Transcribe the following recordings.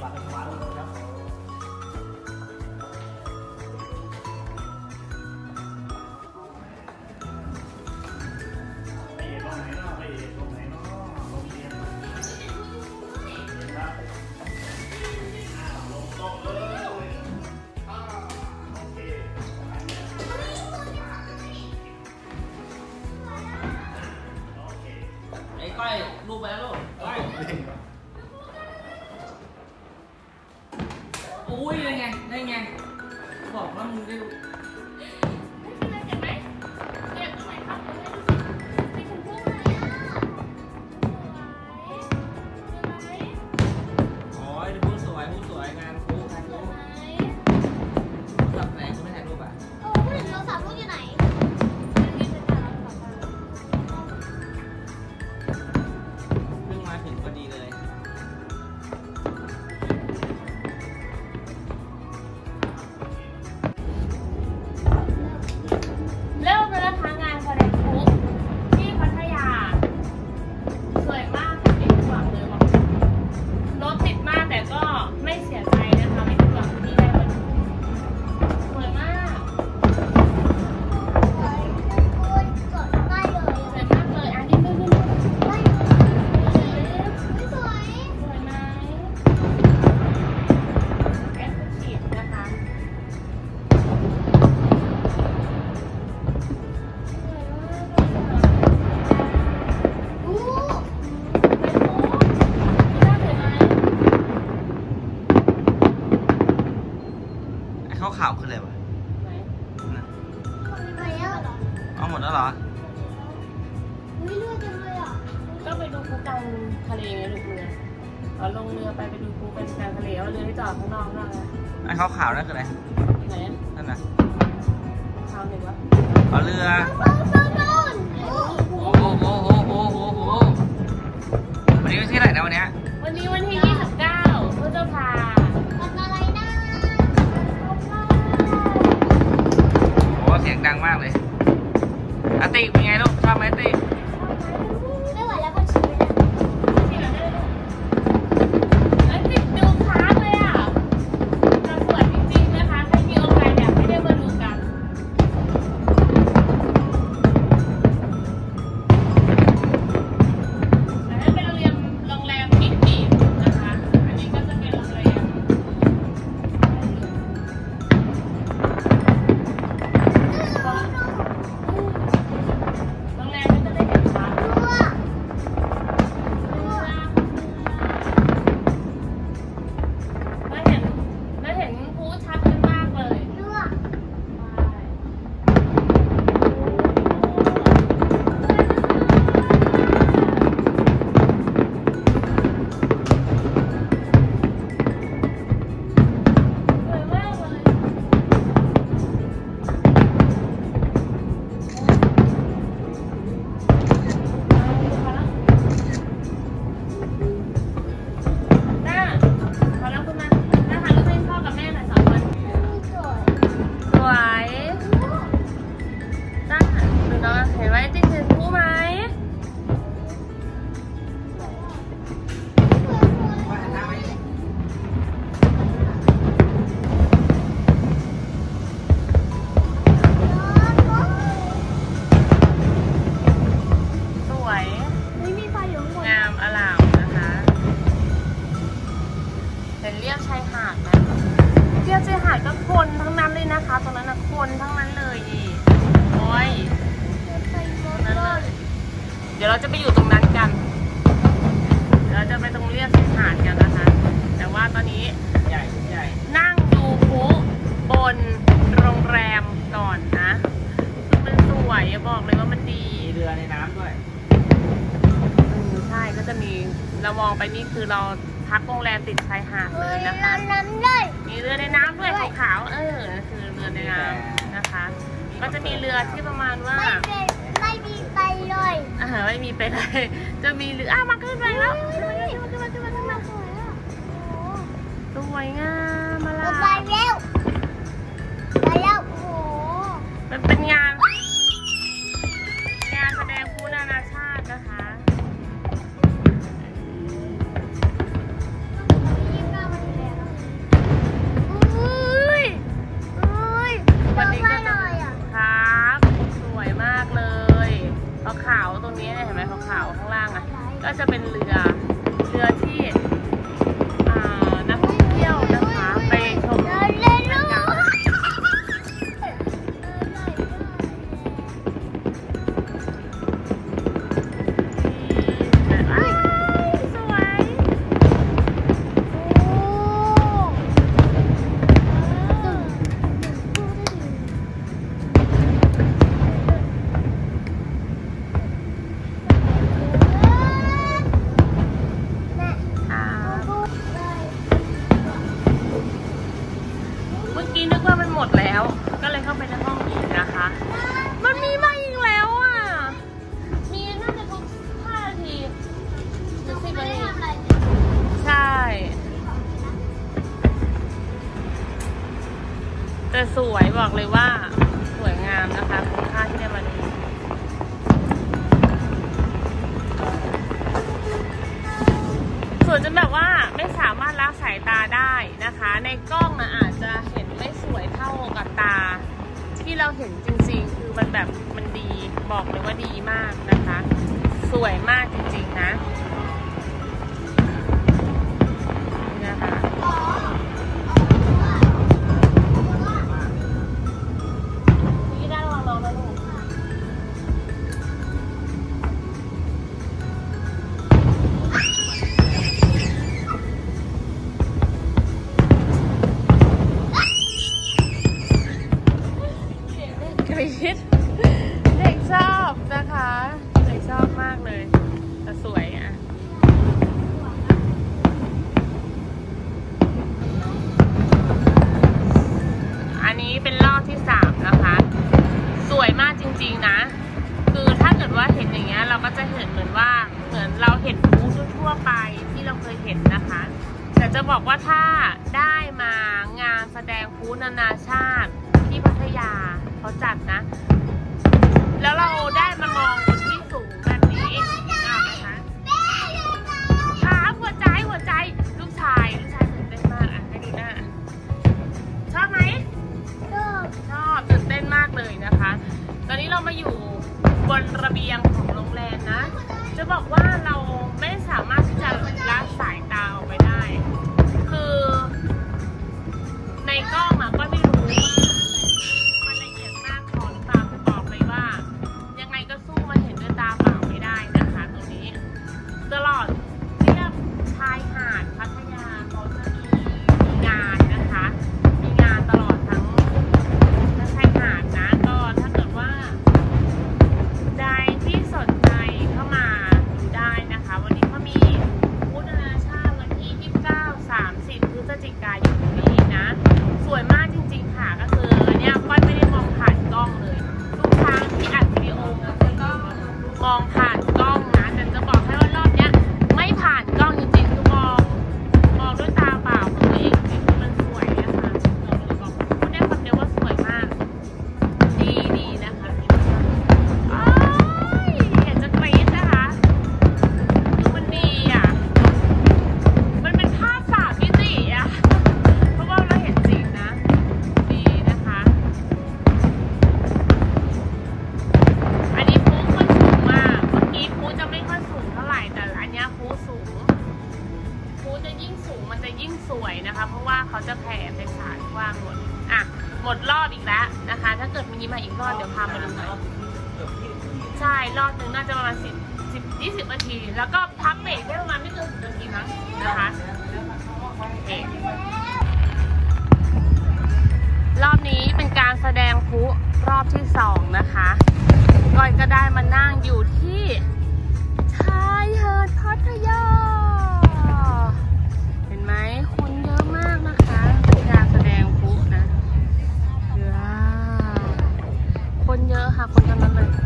บัดขวาลงครับไปตรงไหนเนาะไปตรงไหนเนาะโรงเรียนครับลงตรงเลยโอเคไอ้ก้อยลูกไปแล้วลูกก้อยอุ้ยได้ไงได้ไงบอกว่ามึงได้ลูกข่าวขึ้นเลยวะเอาหมดแล้วเหรอไม่รู้จังเลยอ่ะก็ไปดูภูกลางทะเลไงลูกเรือเอาลงเรือไปดูภูเป็นกลางทะเลเอาเรือที่จอดข้างนอกนั่นแหละไอ้ขาวๆนั่นคืออะไรไหนนั่นน่ะขาวหนึ่งวะเอาเรือโอ้โหวันนี้วันที่ไหนนะวันนี้วันที่29พฤษภาเสียงดังมากเลยอาติเป็นไงลูกชอบไหมอาติไม่ไหวแล้วมันชี้เลยชี้แล้วได้ลูกอาติดูค้างเลยอ่ะจะสวยจริงๆนะคะใครมีโอกาสอยากให้ได้มาดูกันแต่ถ้าเป็นโรงแรมปิดนะคะอันนี้ก็จะเป็นโรงแรมเรียบชายหาดนะเรียบชายหาดก็คนทั้งนั้นเลยนะคะตรงนั้นนะคนทั้งนั้นเลยนี่โอ้ยนั่นเลยเดี๋ยวเราจะไปอยู่ตรงนั้นกันเดี๋ยวเราจะไปตรงเรียบชายหาดกันนะคะแต่ว่าตอนนี้นั่งดูพลุบนโรงแรมก่อนนะคือมันสวยบอกเลยว่ามันดีมีเรือในน้ำด้วยใช่ก็จะมีเรามองไปนี่คือเราพักโรงแรมติดชายหาดเลยนะคะมีเรือในน้ำด้วยขาวๆคือเรือในน้ำนะคะ ก็จะมีเรือที่ประมาณว่าไม่มีไปเลยไม่มีไปเลยจะมีเรือมาขึ้นไปแล้วสวยงามมาละไปแล้วโอ้โหมันเป็นงานแสดงพลุนานาชาตินะคะสวยบอกเลยว่าสวยงามนะคะคุ้มค่าที่ได้มาดูส่วนจนแบบว่าไม่สามารถละสายตาได้นะคะในกล้องนะอาจจะเห็นไม่สวยเท่ากับตาที่เราเห็นจริงๆคือมันแบบมันดีบอกเลยว่าดีมากนะคะสวยมากจริงๆนะนะคะนี่ได้ลองนะลูกกรี๊ดเด็กชอบนะคะเด็กชอบมากเลยแต่สวยอ่ะอันนี้เป็นรอบที่3นะคะสวยมากจริงๆนะคือถ้าเกิดว่าเห็นอย่างเงี้ยเราก็จะเห็นเหมือนเราเห็นพลุทั่วไปที่เราเคยเห็นนะคะแต่จะบอกว่าถ้าได้มางานแสดงพลุนานาชาติที่พัทยาเขาจัดนะแล้วเราได้มามองบนที่สูงแบบนี้นะคะขาหัวใจลูกชายตื่นเต้นมากอ่ะให้ดูหน้าชอบไหมชอบตื่นเต้นมากเลยนะคะตอนนี้เรามาอยู่บนระเบียงของโรงแรมนะจะบอกว่าเราไม่สามารถที่จะละสายตาออกไปได้คือในกล้องอ่ะก็ไม่รู้ว่ามันละเอียดมากพอหรือเปล่าบอกเลยว่ายังไงก็สู้มาเห็นด้วยตาเปล่าไม่ได้นะคะตรงนี้ตลอดเรียบชายหาดพัทยาเขาจะมีงานนะคะมีงานตลอดทั้งชายหาดนะก็ถ้าเกิดว่าใดที่สนใจเข้ามาดูได้นะคะวันนี้เขามีพุธนานาชาติวันที่29-30 พฤศจิกายนนี้นะสวยมากจริงๆค่ะก็คือเนี่ยก้อยไม่ได้มองผ่านกล้องเลยทุกครั้งที่อัดวิดีโอก็มองผ่านกล้องนะแต่จะบอกให้ว่ารอบเนี้ยไม่ผ่านกล้องจริงๆคือมองด้วยตาเปล่าของตัวเองจริงๆมันสวยนะคะเราเลยบอกพูดได้คำเดียวว่าสวยมากดีนะคะอยากจะกรี๊ดนะคะมันดีอ่ะมันเป็นภาพ3 มิติอ่ะเพราะว่าเราเห็นจริงนะดีนะคะอันนี้พุขึ้นสูงมากเมื่อกี้พุจะไม่ค่อยสูงเท่าไหร่แต่อันนี้พุสูงพุจะยิ่งสูงมันจะยิ่งสวยนะคะเพราะว่าเขาจะแผ่ไปสายกว้างหมดอ่ะหมดรอบอีกแล้วนะคะถ้าเกิดมีมาอีกรอบเดี๋ยวพามาดูหน่อยใช่รอบนึงน่าจะประมาณ10-20 นาทีแล้วก็พักเบรกได้ประมาณไม่เกิน10 นาทีนะคะรอบนี้เป็นการแสดงพลุรอบที่2นะคะก้อยก็ได้มานั่งอยู่ที่ชายหาดพัทยาเห็นไหมคนเยอะมากนะคะเป็นการแสดงพลุนะว้าวคนเยอะค่ะคนทั้งนั้นเลย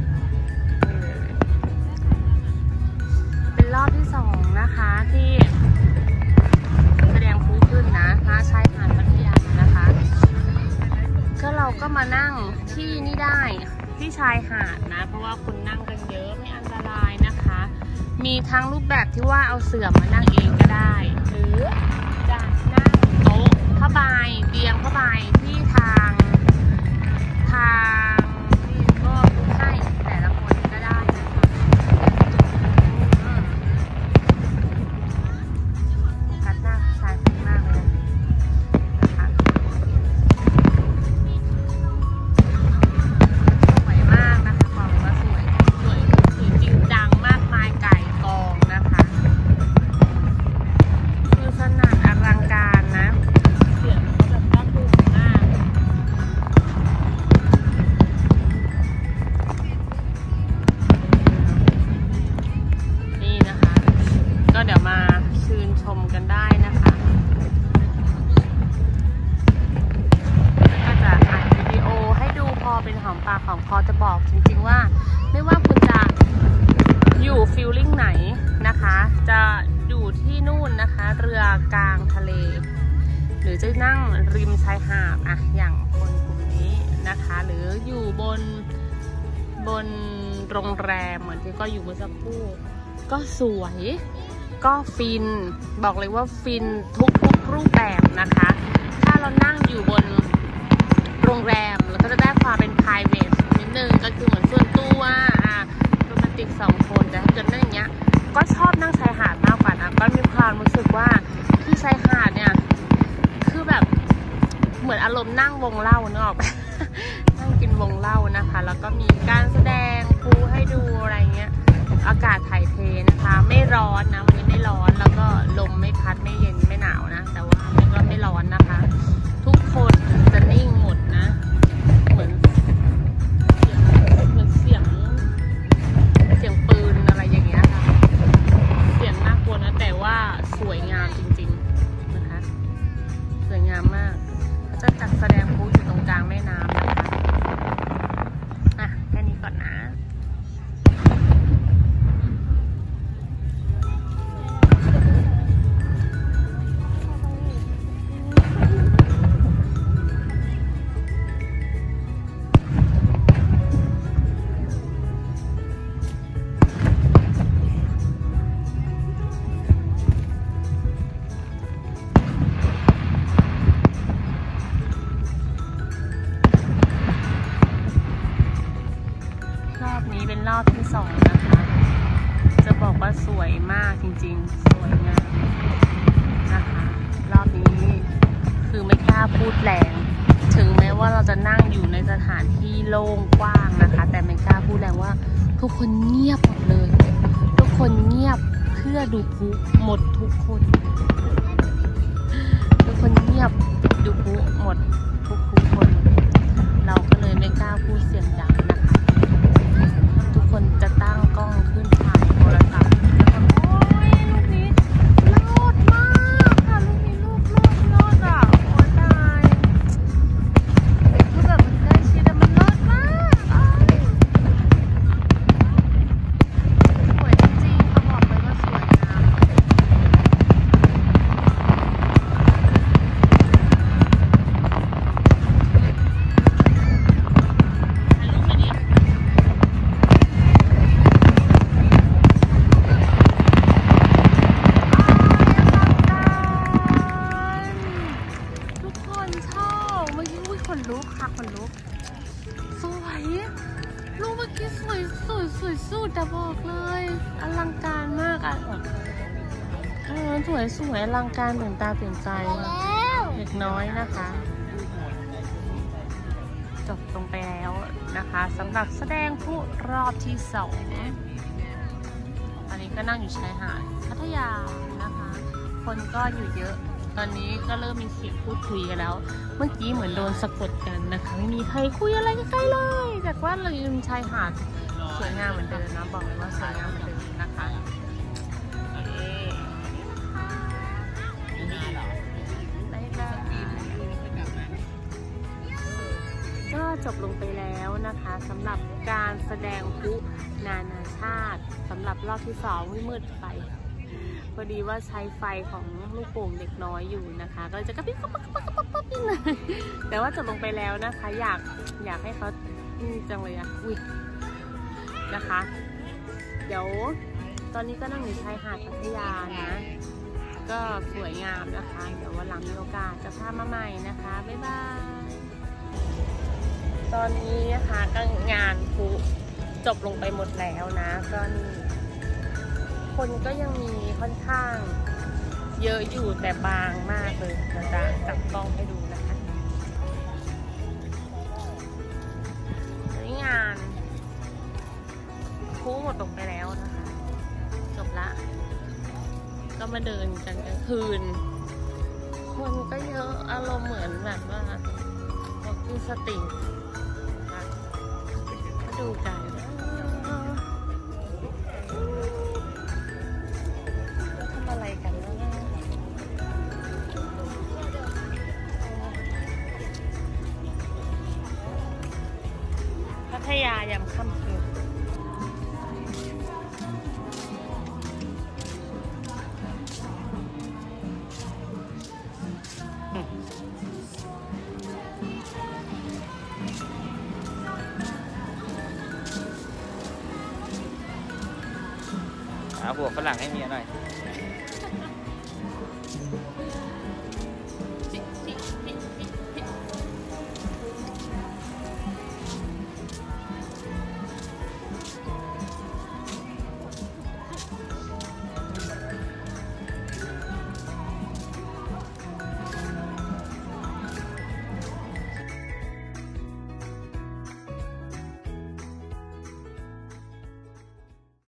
เป็นรอบที่2นะคะที่แสดงพลุขึ้นนะณชายหาดพัทยานะคะก็เราก็มานั่งที่นี่ได้ที่ชายหาดนะเพราะว่าคนนั่งกันเยอะไม่อันตรายนะคะมีทั้งรูปแบบที่ว่าเอาเสื่อมานั่งเองก็ได้หรือจะนั่งโต๊ะผ้าใบเตียงผ้าใบที่ทางที่ก็ให้แต่ละคนก็ได้นะคะกัดหน้าชายคนมากเลยนะคะสวยมากนะคะบอกว่าสวยจริงจังมากมายไก่กองนะคะคือสนั่นอลังการนะเสียงเขาแบบน่าดูมากนี่นะคะก็เดี๋ยวมาชื่นชมกันได้นะคะก็จะอัดวิดีโอให้ดูพอเป็นหอมปากหอมคอจะบอกจริงๆว่าไม่ว่าคุณจะอยู่ฟีลลิ่งไหนนะคะจะอยู่ที่นู่นนะคะเรือกลางทะเลหรือจะนั่งริมชายหาดอะอย่างคนกลุ่มนี้นะคะหรืออยู่บนโรงแรมเหมือนที่ก็อยู่เมื่อสักครู่ก็สวยก็ฟินบอกเลยว่าฟินทุกรูปแบบนะคะถ้าเรานั่งอยู่บนโรงแรมเราก็จะได้ความเป็น private นิดนึงก็คือเหมือนส่วนตัวโรแมนติก2 คนแต่ถ้าเกิดนั่งอย่างเงี้ยก็ชอบนั่งชายหาดมากกว่านะก็มีความรู้สึกว่าที่ชายหาดเนี่ยคือแบบเหมือนอารมณ์นั่งวงเล่าเนอะนั่งกินวงเล่านะคะแล้วก็มีการแสดงพูให้ดูอะไรเงี้ยอากาศถ่ายเทนะคะไม่ร้อนนะวันนี้ไม่ร้อนแล้วก็ลมไม่พัดไม่เย็นไม่หนาวนะแต่ว่ามันก็ไม่ร้อนนะคะทุกคนจะนิ่งหมดนะเหมือนเสียงปืนอะไรอย่างเงี้ยค่ะเสียงน่ากลัวนะแต่ว่าสวยงามจริงๆนะคะสวยงามมากจะจัดแสดงพูอยู่ตรงกลางแม่น้ำนะคะแค่นี้ก่อนนะเป็นรอบที่2นะคะจะบอกว่าสวยมากจริงๆสวยงามนะคะรอบนี้คือไม่กล้าพูดแรงถึงแม้ว่าเราจะนั่งอยู่ในสถานที่โล่งกว้างนะคะแต่ไม่กล้าพูดแรงว่าทุกคนเงียบหมดเลยทุกคนเงียบเพื่อดูพลุหมดทุกคนเงียบดูพลุหมดทุกคนเราก็เลยไม่กล้าพูดเสียงดังนะคะทุกคนจะตั้งกล้องขึ้นถ่ายโทรศัพท์แล้วก็โอ้ยลูกนี้โลดมากค่ะลูกนี้ลูกโลดอ่ะโอ้ยตายคือแบบมันได้ชิดแต่มันโลดมากสวยจริงๆเขาบอกเลยว่าสวยงามคนลุกสวยรูปเมื่อกี้สวยสุดแต่บอกเลยอลังการมากอ่ะสวยอลังการตื่นตาตื่นใจเด็กน้อยนะคะจบลงไปแล้วนะคะสำหรับแสดงผู้รอบที่2ตอนนี้ก็นั่งอยู่ชายหาดพัทยานะคะคนก็อยู่เยอะตอนนี้ก็เริ่มมีเสียงพูดคุยกันแล้วเมื่อกี้เหมือนโดนสะกดกันนะคะไม่มีใครคุยอะไรใกล้ๆเลยแต่ว่าเรายืนชายหาดสวยงามเหมือนเดิมนะบอกเลยว่าสวยงามเหมือนเดิมนะคะก็จบลงไปแล้วนะคะสำหรับการแสดงพลุนานาชาติสำหรับรอบที่2มืดไปพอดีว่าใช้ไฟของลูกโป่งเด็กน้อยอยู่นะคะก็จะกระพริบปั๊บนิดนึงแต่ว่าจบลงไปแล้วนะคะอยากให้เขาจังเลยอ่ะอุ้ยนะคะ เดี๋ยวตอนนี้ก็นั่งอยู่ชายหาดพัทยานะก็สวยงามนะคะเดี๋ยววันหลังมีโอกาสจะพามาใหม่นะคะบ๊ายบายตอนนี้นะคะก็งานพลุจบลงไปหมดแล้วนะก็คนก็ยังมีค่อนข้างเยอะอยู่แต่บางมากเลยจะจับกล้องให้ดูนะคะงานพลุหมดลงไปแล้วนะคะจบละก็มาเดินกันกลางคืนคนก็เยอะอารมณ์เหมือนแบบว่ากินสติงมาดูกันทำอะไรกันนะพัทยายามค่ำคืนผัวฝรั่งให้เมียหน่อย